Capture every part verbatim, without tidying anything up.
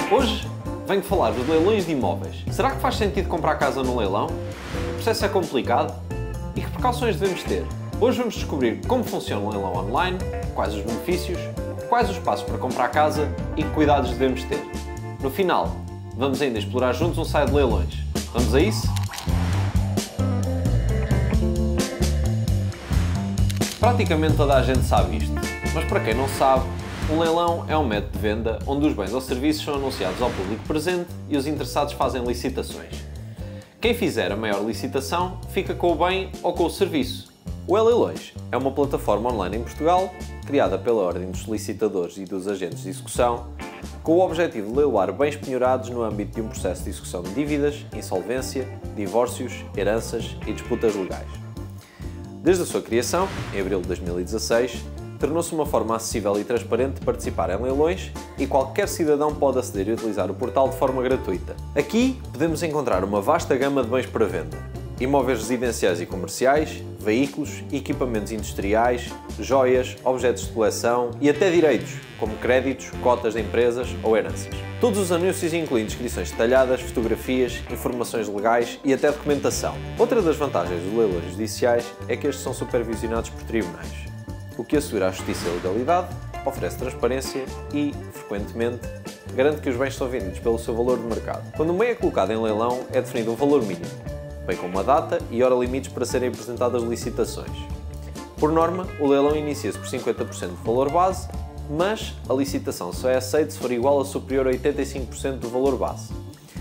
Hoje venho falar dos leilões de imóveis. Será que faz sentido comprar casa num leilão? O processo é complicado? E que precauções devemos ter? Hoje vamos descobrir como funciona um leilão online, quais os benefícios, quais os passos para comprar casa e que cuidados devemos ter. No final, vamos ainda explorar juntos um site de leilões. Vamos a isso? Praticamente toda a gente sabe isto, mas para quem não sabe, um leilão é um método de venda onde os bens ou serviços são anunciados ao público presente e os interessados fazem licitações. Quem fizer a maior licitação fica com o bem ou com o serviço. O E-Leilões é uma plataforma online em Portugal, criada pela Ordem dos Licitadores e dos Agentes de Execução, com o objetivo de leiloar bens penhorados no âmbito de um processo de execução de dívidas, insolvência, divórcios, heranças e disputas legais. Desde a sua criação, em abril de dois mil e dezasseis, tornou-se uma forma acessível e transparente de participar em leilões e qualquer cidadão pode aceder e utilizar o portal de forma gratuita. Aqui podemos encontrar uma vasta gama de bens para venda: imóveis residenciais e comerciais, veículos, equipamentos industriais, joias, objetos de coleção e até direitos, como créditos, cotas de empresas ou heranças. Todos os anúncios incluem descrições detalhadas, fotografias, informações legais e até documentação. Outra das vantagens dos leilões judiciais é que estes são supervisionados por tribunais, o que assegura a justiça e a legalidade, oferece transparência e, frequentemente, garante que os bens são vendidos pelo seu valor de mercado. Quando um bem é colocado em leilão, é definido um valor mínimo, bem como uma data e hora limites para serem apresentadas licitações. Por norma, o leilão inicia-se por cinquenta por cento do valor base, mas a licitação só é aceita se for igual ou superior a oitenta e cinco por cento do valor base.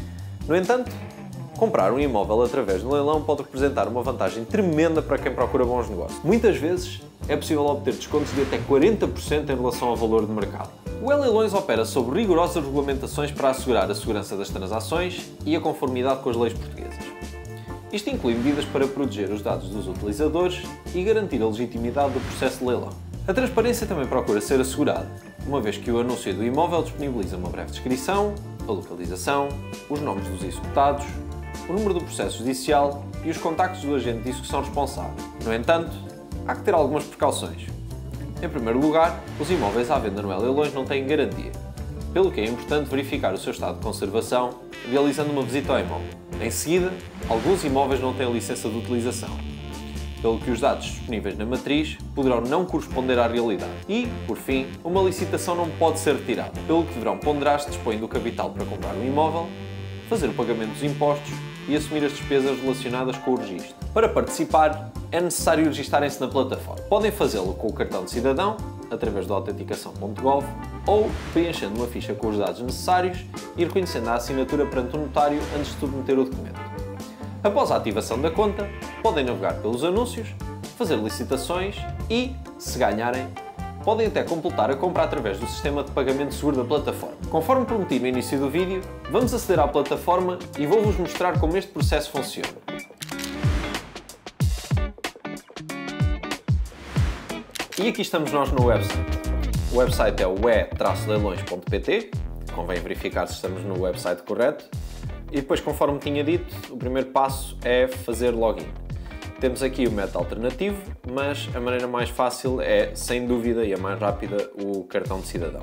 No entanto, comprar um imóvel através do leilão pode representar uma vantagem tremenda para quem procura bons negócios. Muitas vezes, é possível obter descontos de até quarenta por cento em relação ao valor de mercado. O E-Leilões opera sob rigorosas regulamentações para assegurar a segurança das transações e a conformidade com as leis portuguesas. Isto inclui medidas para proteger os dados dos utilizadores e garantir a legitimidade do processo de leilão. A transparência também procura ser assegurada, uma vez que o anúncio do imóvel disponibiliza uma breve descrição, a localização, os nomes dos executados, o número do processo judicial e os contactos do agente de execução responsável. No entanto, há que ter algumas precauções. Em primeiro lugar, os imóveis à venda no E-Leilões não têm garantia, pelo que é importante verificar o seu estado de conservação realizando uma visita ao imóvel. Em seguida, alguns imóveis não têm licença de utilização, pelo que os dados disponíveis na matriz poderão não corresponder à realidade. E, por fim, uma licitação não pode ser retirada, pelo que deverão ponderar se dispõem do capital para comprar um imóvel, fazer o pagamento dos impostos e assumir as despesas relacionadas com o registro. Para participar, é necessário registarem-se na plataforma. Podem fazê-lo com o cartão de cidadão, através do autenticação ponto gov, ou preenchendo uma ficha com os dados necessários e reconhecendo a assinatura perante o notário antes de submeter o documento. Após a ativação da conta, podem navegar pelos anúncios, fazer licitações e, se ganharem, podem até completar a compra através do sistema de pagamento seguro da plataforma. Conforme prometi no início do vídeo, vamos aceder à plataforma e vou-vos mostrar como este processo funciona. E aqui estamos nós no website. O website é o e leilões ponto pt, convém verificar se estamos no website correto. E depois, conforme tinha dito, o primeiro passo é fazer login. Temos aqui o método alternativo, mas a maneira mais fácil é, sem dúvida, e a mais rápida, o cartão de cidadão.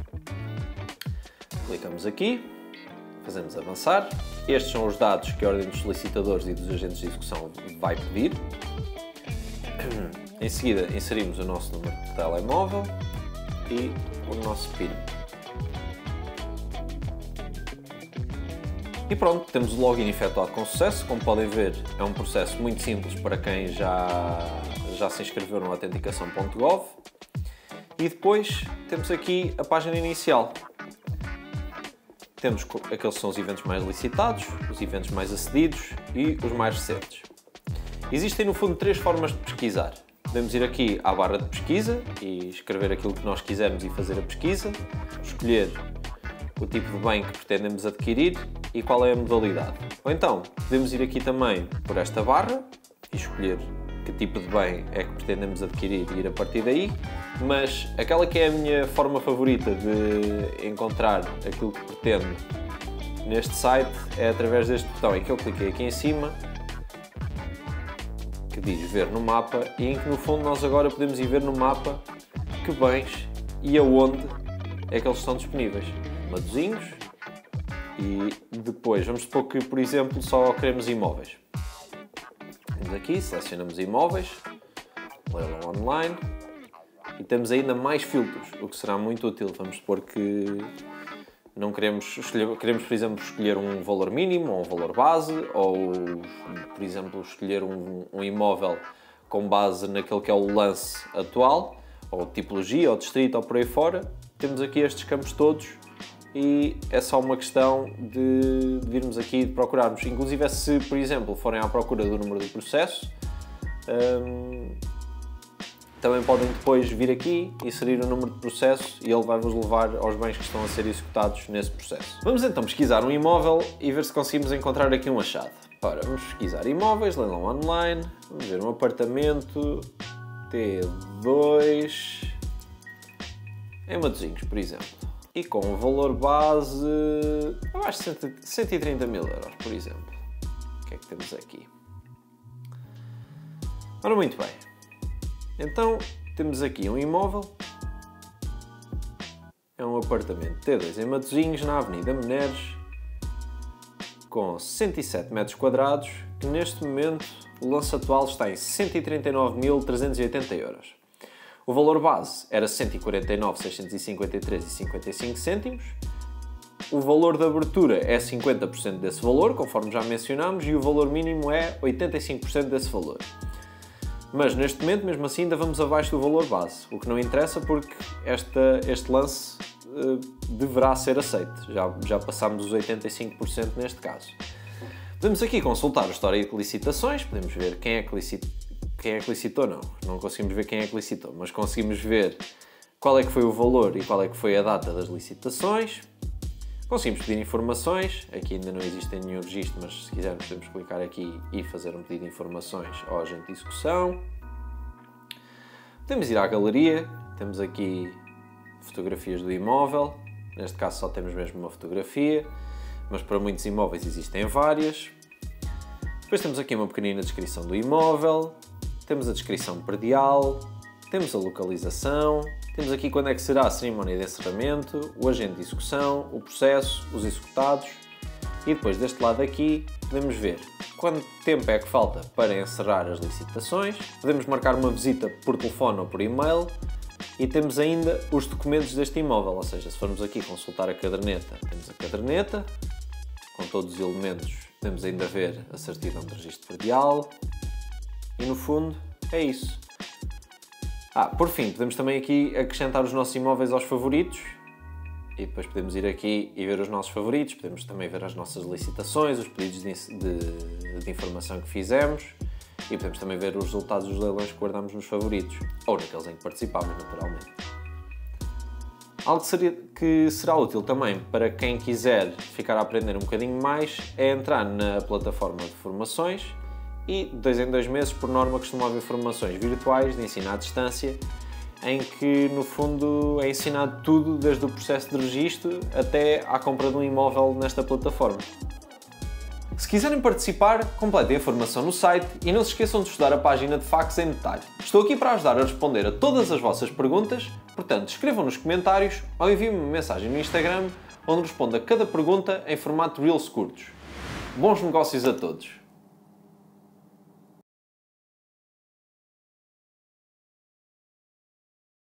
Clicamos aqui, fazemos avançar. Estes são os dados que a Ordem dos Solicitadores e dos Agentes de Execução vai pedir. Em seguida, inserimos o nosso número de telemóvel e o nosso PIN. E pronto, temos o login efetuado com sucesso. Como podem ver, é um processo muito simples para quem já, já se inscreveu no autenticação ponto gov. E depois temos aqui a página inicial. Temos aqueles que são os eventos mais licitados, os eventos mais acedidos e os mais recentes. Existem no fundo três formas de pesquisar. Podemos ir aqui à barra de pesquisa e escrever aquilo que nós quisermos e fazer a pesquisa, escolher o tipo de bem que pretendemos adquirir e qual é a modalidade. Ou então, podemos ir aqui também por esta barra e escolher que tipo de bem é que pretendemos adquirir e ir a partir daí, mas aquela que é a minha forma favorita de encontrar aquilo que pretendo neste site é através deste botão em que eu cliquei aqui em cima, que diz ver no mapa, e em que no fundo nós agora podemos ir ver no mapa que bens e aonde é que eles estão disponíveis. Matosinhos, E depois, vamos supor que, por exemplo, só queremos imóveis. Temos aqui, selecionamos imóveis, leilão online, e temos ainda mais filtros, o que será muito útil. Vamos supor que não queremos escolher, queremos, por exemplo, escolher um valor mínimo ou um valor base, ou, por exemplo, escolher um, um imóvel com base naquele que é o lance atual, ou tipologia, ou distrito, ou por aí fora. Temos aqui estes campos todos e é só uma questão de, de virmos aqui e de procurarmos. Inclusive, se, por exemplo, forem à procura do número do processo, hum, também podem depois vir aqui, inserir o número de processo e ele vai-vos levar aos bens que estão a ser executados nesse processo. Vamos então pesquisar um imóvel e ver se conseguimos encontrar aqui um achado. Ora, vamos pesquisar imóveis, leilão online, vamos ver um apartamento T dois em Matosinhos, por exemplo. E com um valor base, eu acho cento e trinta mil euros, por exemplo. O que é que temos aqui? Ora, muito bem. Então, temos aqui um imóvel. É um apartamento T dois em Matosinhos, na Avenida Meneres, com cento e sete metros quadrados, que neste momento o lance atual está em cento e trinta e nove mil trezentos e oitenta euros. O valor base era cento e quarenta e nove mil seiscentos e cinquenta e três vírgula cinquenta e cinco cêntimos. O valor de abertura é cinquenta por cento desse valor, conforme já mencionámos, e o valor mínimo é oitenta e cinco por cento desse valor. Mas neste momento, mesmo assim, ainda vamos abaixo do valor base, o que não interessa porque esta, este lance uh, deverá ser aceito. Já, já passámos os oitenta e cinco por cento neste caso. Podemos aqui consultar o histórico de licitações, podemos ver quem é que licitou, quem é que licitou não, não conseguimos ver quem é que licitou, mas conseguimos ver qual é que foi o valor e qual é que foi a data das licitações. Conseguimos pedir informações, aqui ainda não existe nenhum registro, mas se quisermos podemos clicar aqui e fazer um pedido de informações ao agente de execução. Podemos ir à galeria, temos aqui fotografias do imóvel, neste caso só temos mesmo uma fotografia, mas para muitos imóveis existem várias. Depois temos aqui uma pequenina descrição do imóvel, temos a descrição predial, temos a localização, temos aqui quando é que será a cerimónia de encerramento, o agente de execução, o processo, os executados e depois deste lado aqui podemos ver quanto tempo é que falta para encerrar as licitações, podemos marcar uma visita por telefone ou por e-mail e temos ainda os documentos deste imóvel, ou seja, se formos aqui consultar a caderneta, temos a caderneta com todos os elementos, podemos ainda ver a certidão de registro predial e no fundo é isso. Ah, por fim, podemos também aqui acrescentar os nossos imóveis aos favoritos e depois podemos ir aqui e ver os nossos favoritos, podemos também ver as nossas licitações, os pedidos de, de, de informação que fizemos e podemos também ver os resultados dos leilões que guardamos nos favoritos, ou naqueles em que participámos, naturalmente. Algo que, seria, que será útil também para quem quiser ficar a aprender um bocadinho mais é entrar na plataforma de formações e de dois em dois meses, por norma, costuma haver formações virtuais de ensino à distância em que, no fundo, é ensinado tudo, desde o processo de registro até à compra de um imóvel nesta plataforma. Se quiserem participar, completem a formação no site e não se esqueçam de estudar a página de Facts em detalhe. Estou aqui para ajudar a responder a todas as vossas perguntas, portanto, escrevam nos comentários ou enviem-me uma mensagem no Instagram onde respondo a cada pergunta em formato de Reels curtos. Bons negócios a todos!